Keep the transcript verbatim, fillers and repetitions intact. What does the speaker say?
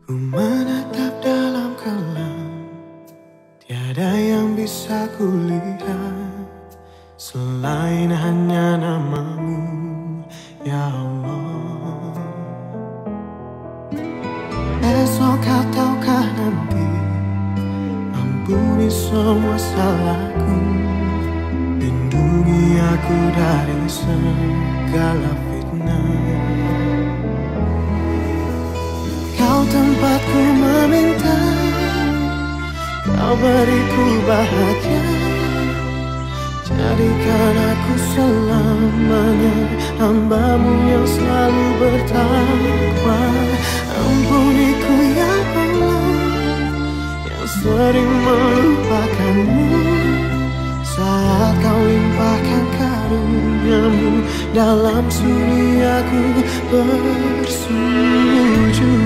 Ku menatap dalam kelam, tiada yang bisa kulihat selain hanya namamu, ya Allah. Esok ataukah nanti, ampuni semua salahku, lindungi aku dari segala fitnah. Kau tempatku meminta, kau beriku bahagia, jadikan aku selamanya hamba-Mu yang selalu bertakwa. Ampuniku ya Allah, yang sering melupakan-Mu saat Kau limpahkan karunia-Mu dalam sunyi aku bersujud.